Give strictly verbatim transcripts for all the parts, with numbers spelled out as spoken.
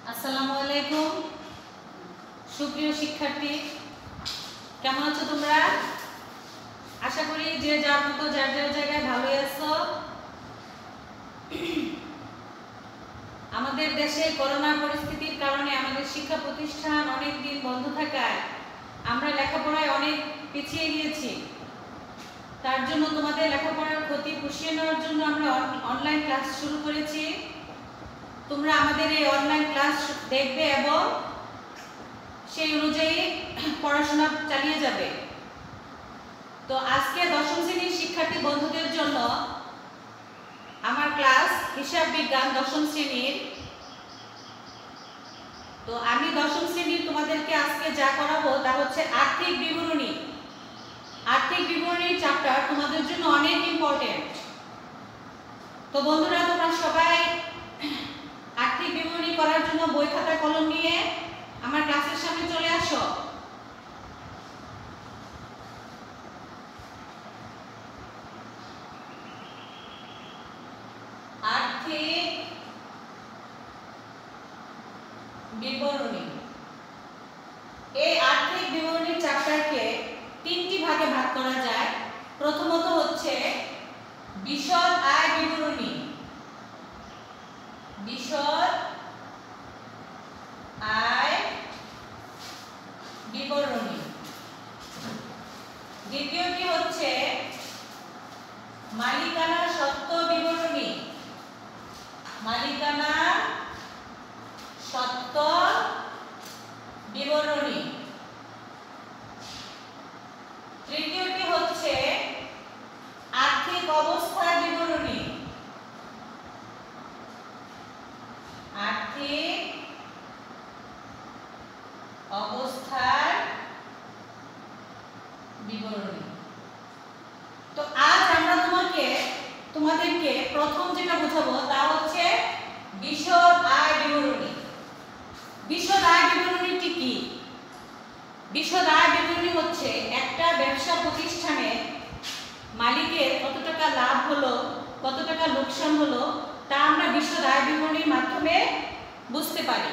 আসসালামু আলাইকুম সুপ্রিয় শিক্ষার্থী, কেমন আছো তোমরা? আশা করি যে যার মতো যার যার জায়গায় ভালোই আছো। আমাদের দেশে করোনা পরিস্থিতির কারণে আমাদের শিক্ষা প্রতিষ্ঠান অনেক দিন বন্ধ থাকায় আমরা লেখাপড়ায় অনেক পিছিয়ে গিয়েছি। তার জন্য তোমাদের লেখাপড়ার ক্ষতি পুষিয়ে নেওয়ার জন্য আমরা অনলাইন ক্লাস শুরু করেছি। তোমরা আমাদের এই অনলাইন ক্লাস দেখবে এবং সেই অনুযায়ী পড়াশোনা চালিয়ে যাবে। তো আজকে দশম শ্রেণীর শিক্ষার্থী বন্ধুদের জন্য আমার ক্লাস হিসাব বিজ্ঞান দশম শ্রেণীর। তো আমি দশম শ্রেণীর তোমাদেরকে আজকে যা করাবো তা হচ্ছে আর্থিক বিবরণী। আর্থিক বিবরণীর চ্যাপ্টার তোমাদের জন্য অনেক ইম্পর্টেন্ট। তো বন্ধুরা, তোমরা সবাই আর্থিক বিবরণী করার জন্য বই খাতা কলম নিয়ে আমার ক্লাসের সামনে চলে আসো। আর্থিক বিবরণী, এই আর্থিক বিবরণী চ্যাপ্টারকে তিনটি ভাগে ভাগ করা যায়। প্রথমত হচ্ছে বিশদ আয় বিবরণী, বিশদ আয় বিবরণী। দ্বিতীয়টি হচ্ছে মালিকানা সত্ত্ব বিবরণী, মালিকানা সত্ত্ব বিবরণী। তৃতীয়টি হচ্ছে আর্থিক অবস্থা বিবরণী, আর্থিক অবস্থার বিবরণী। তো আজ আমরা তোমাকে তোমাদেরকে প্রথম যেটা বোঝাবো তা হচ্ছে বিশদ আয় বিবরণী। বিশদ আয় বিবরণীটি কি? বিশদ আয় বিবরণী হচ্ছে একটা ব্যবসা প্রতিষ্ঠানে মালিকের কত টাকা লাভ হলো, কত টাকা লোকসান হলো, তা আমরা বিশদ আয় বিবরণীর মাধ্যমে বুঝতে পারি।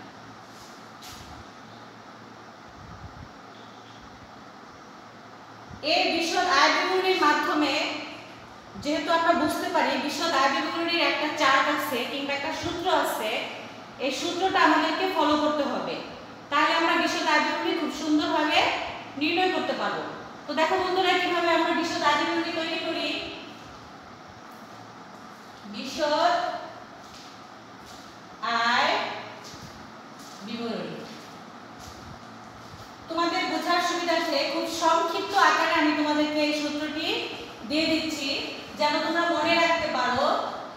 এই বিশদ আয় বিবরণীর মাধ্যমে যেহেতু আমরা বুঝতে পারি, বিশদ আয় বিবরণীর একটা চার্ট আছে কিংবা একটা সূত্র আছে, এই সূত্রটা আমাদেরকে ফলো করতে হবে, তাহলে আমরা বিশদ আয় বিবরণী খুব সুন্দরভাবে নির্ণয় করতে পারবো। তো দেখো বন্ধুরা, কিভাবে আমরা বিশদ আয় বিবরণী তৈরি করি। বিশদ আয় বিবরণী তোমাদের বোঝার সুবিধার্থে খুব সংক্ষিপ্ত আকারে আমি তোমাদেরকে এই সূত্রটি দিয়ে দিচ্ছি যেন তোমরা মনে রাখতে পারো।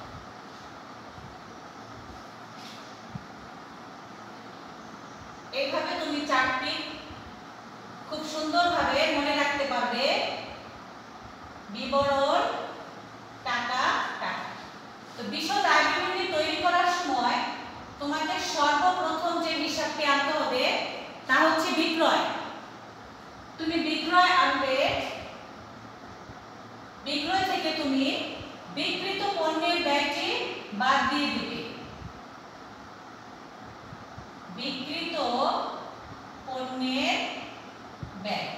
এইভাবে তুমি চারটি খুব সুন্দরভাবে মনে রাখতে পারবে। বিবরণ টাকা টাকা। তো বিশদ আয় বিবরণী তৈরি করার সময় তোমাকে সর্বপ্রথম যে হিসাবটি আনতে হবে তা হচ্ছে বিক্রয়। তুমি বিক্রয় আনবে, বিক্রয় থেকে তুমি বিক্রিত পণ্যের ব্যয়টি বাদ দিয়ে দিবে। বিক্রিত পণ্যের ব্যয়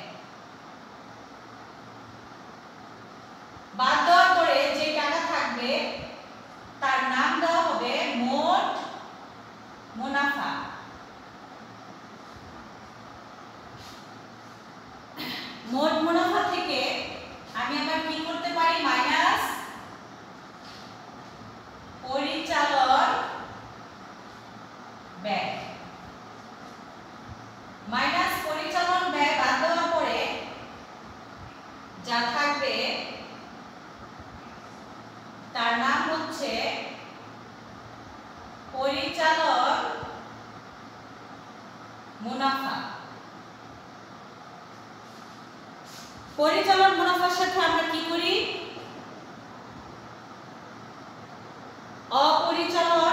বাদ দেওয়ার পরে যে টাকা থাকবে তার নাম দেওয়া হবে মোট মুনাফা। মোট মুনাফা থেকে আমি আবার কি করতে পারি, মাইনাস পরিচালন ব্যয়। মাইনাস পরিচালন ব্যয় বাদ দেওয়ার পরে যা থাকবে তার নাম হচ্ছে পরিচালন মুনাফা। পরিচালন মুনাফার সাথে আমরা কি করি, অপরিচালন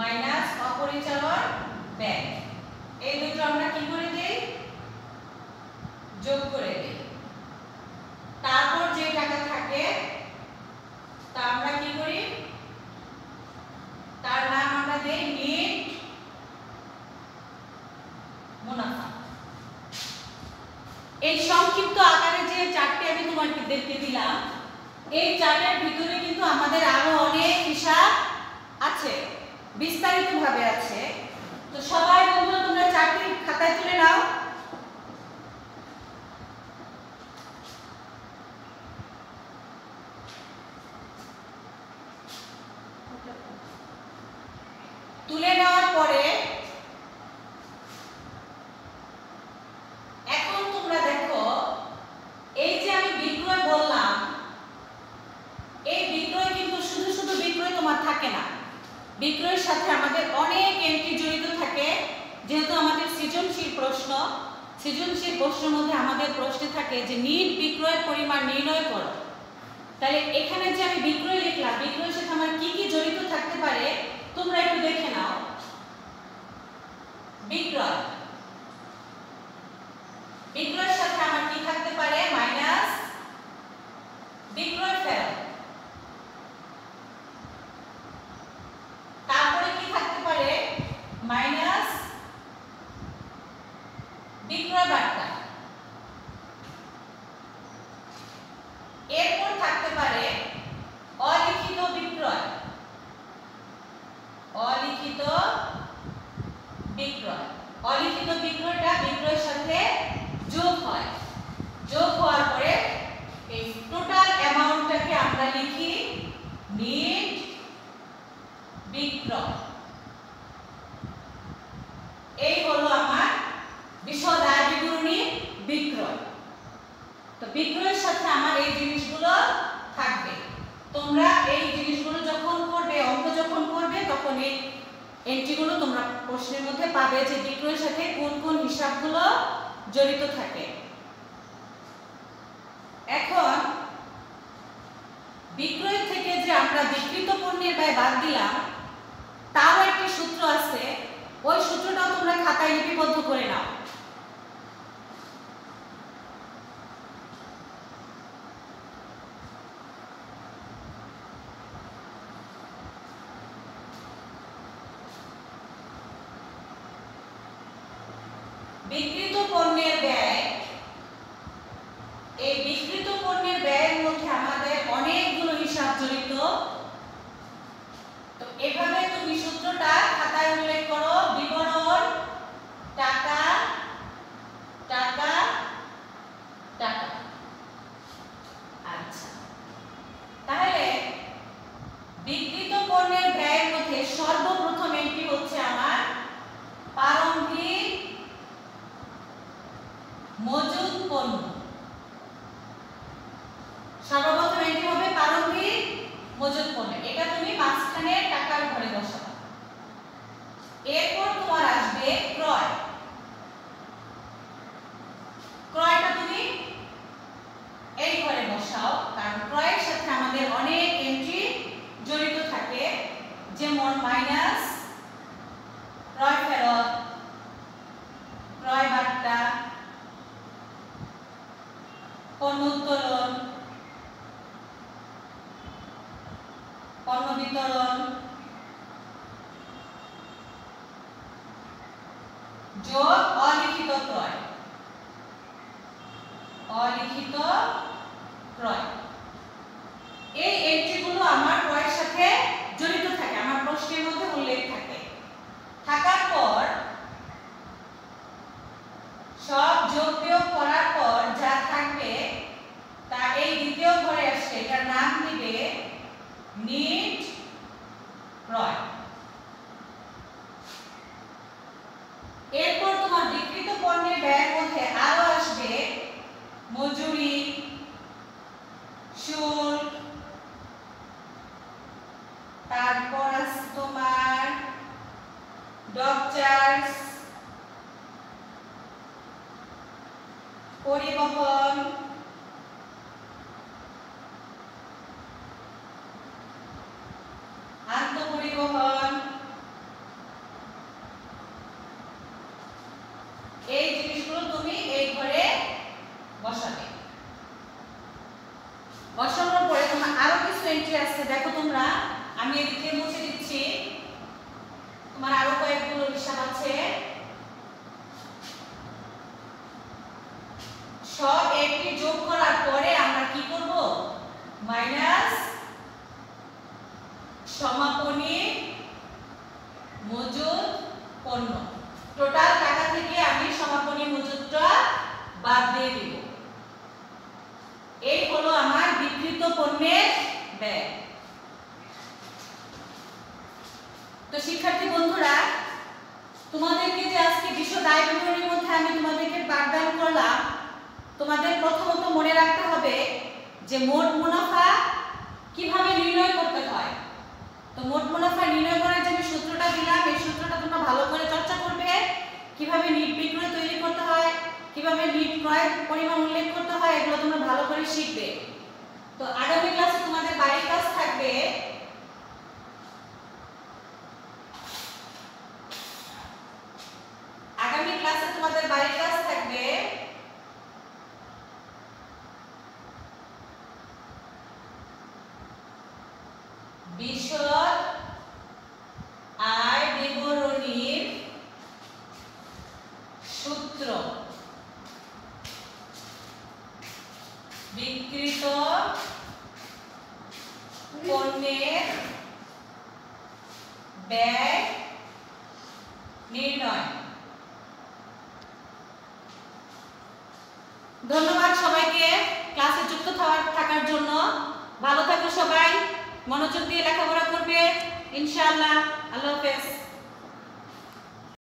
মাইনাস অপরিচালন ব্যয়। এই দুটো আমরা কি করে দেই? যোগ করে দেই। তারপর যে টাকা থাকে তা আমরা কি করি? তার নাম আমরা দেই নেট মুনাফা। এই সংক্ষিপ্ত আকারে যে চার্টটি আমি তোমাদেরকে দিলাম, এই চার্টের ভিতরে কিন্তু আমাদের আরো অনেক হিসাব আছে, বিস্তারিতভাবে আছে। তো সবাই বন্ধুরা তোমরা চার্টটি খাতায় তুলে নাও। তুলে নেওয়ার পরে এখন তোমরা দেখো, এই যে আমি বিক্রয় বললাম, এই বিক্রয় কিন্তু শুধু শুধু বিক্রয় তোমার থাকে না। বিক্রয়ের সাথে আমাদের অনেক এন্ট্রি জড়িত থাকে। যেহেতু আমাদের সৃজনশীল প্রশ্ন, সৃজনশীল প্রশ্নের মধ্যে আমাদের প্রশ্নে থাকে যে নিট বিক্রয়ের পরিমাণ নির্ণয় করো। তাহলে এখানে যে আমি বিক্রয় লিখলাম, বিক্রয়ের সাথে আমার কি কি জড়িত থাকতে পারে তোমরা একটু দেখে নাও। বিক্রয়, বিক্রয়ের সাথে আমার কি থাকতে পারে? মাইনাস বিক্রয় ফেরত। তারপরে কি থাকতে পারে? মাইনাস বিক্রয় বার্তা। এরপর থাকতে পারে অলিখিত বিক্রয়। অলিখিত বিক্রয়, অলিখিত বিক্রয়টা বিক্রয়ের সাথে যোগ হয়। যোগ হওয়ার পরে এই টোটাল অ্যামাউন্টটাকে আমরা লিখি নেট বিক্রয়। এই হলো আমার বিশদ আয় বিবরণী বিক্রয়। তো বিক্রয়ের সাথে আমার এই জিনিসগুলো থাকবে। তোমরা এই জিনিসগুলো যখন করবে, অঙ্ক যখন করবে, তখন এই এন্ট্রিগুলো তোমরা প্রশ্নের মধ্যে পাবে যে বিক্রয়ের সাথে কোন কোন হিসাবগুলো জড়িত থাকে। এখন বিক্রয় থেকে যে আমরা বিক্রিত পণ্যের ব্যয় বাদ দিলাম, তারও একটা সূত্র আছে। ওই সূত্রটাও তোমরা খাতায় লিপিবদ্ধ করে নাও। বিক্রিত পণ্যের ব্যয়, এই বিক্রিত পণ্যের ব্যয়ের মধ্যে আমাদের অনেকগুলো হিসাব জড়িত। তো এভাবে তুমি সূত্রটা খাতায় উল্লেখ করো। বিবরণ টাকা টাকা টাকা। আচ্ছা, তাহলে বিক্রিত পণ্যের ব্যয়ের মধ্যে সর্বপ্রথম এন্ট্রি হচ্ছে আমার প্রারম্ভিক মজুদ পণ্য। সর্বপ্রথম এন্ট্রি হবে প্রারম্ভিক মজুদ পণ্য। এটা তুমি মাঝখানে টাকার ঘরে বসাবা। এরপর তোমার আসবে ক্রয়। ক্রয়টা তুমি এই ঘরে বসাও, কারণ ক্রয়ের সাথে আমাদের অনেক এন্ট্রি জড়িত থাকে। যেমন মাইনাস ক্রয় ফেরত, ক্রয় বার্তা, পণ্য উত্তোলন, পণ্য বিতরণ, যোগ অলিখিত ক্রয়। অলিখিত ক্রয়, এই এন্ট্রিগুলো আমার ক্রয়ের সাথে জড়িত থাকে, আমার প্রশ্নের মধ্যে উল্লেখ থাকে। থাকার পর সব যোগ বিয়োগ করার পর যা থাকবে তা এই দ্বিতীয় ঘরে আসছে। এটার নাম দিবে নেট ক্রয়। এরপর তোমার বিক্রিত পণ্যের ব্যয়ের মধ্যে আরো আসবে মজুরি, শুল্ক, তারপর আছে তোমার ডক চার্জ, পরিবহন, আন্তঃপরিবহন, আমি এদিকে মুছে দিচ্ছি। তোমার আরো কয়েকগুলো হিসাব আছে। সব একটি যোগ করার পরে আমরা কি করব? মাইনাস সমাপনী মজুদ পণ্য। টোটাল টাকা থেকে আমি সমাপনী মজুদটা বাদ দিয়ে দিব। এই হলো আমার বিক্রিত পণ্যের ব্যয়। তো শিক্ষার্থী বন্ধুরা, তোমাদেরকে যে আজকে বিশদ আয় বিবরণীর মধ্যে আমি তোমাদেরকে পাঠদান করলাম, তোমাদের প্রথমত মনে রাখতে হবে যে মোট মুনাফা কিভাবে নির্ণয় করতে হয়। তো মোট মুনাফা নির্ণয় করার যে আমি সূত্রটা দিলাম, এই সূত্রটা তোমরা ভালো করে চর্চা করবে। কিভাবে নিট বিক্রয় তৈরি করতে হয়, কিভাবে নিট ক্রয়ের পরিমাণ উল্লেখ করতে হয়, এগুলো তোমরা ভালো করে শিখবে। তো আগামী ক্লাসে তোমাদের বাড়ির কাজ থাকবে আগামী ক্লাসে তোমাদের বাড়ির কাজ থাকবে বিশদ আয় বিবরণীর সূত্র, বিক্রিত পণ্যের ব্যয় নির্ণয়। ধন্যবাদ সবাইকে ক্লাসে যুক্ত থাকার জন্য। ভালো থাকো সবাই, মনোযোগ দিয়ে লেখাপড়া করবে ইনশাআল্লাহ। আল্লাহ হাফেজ।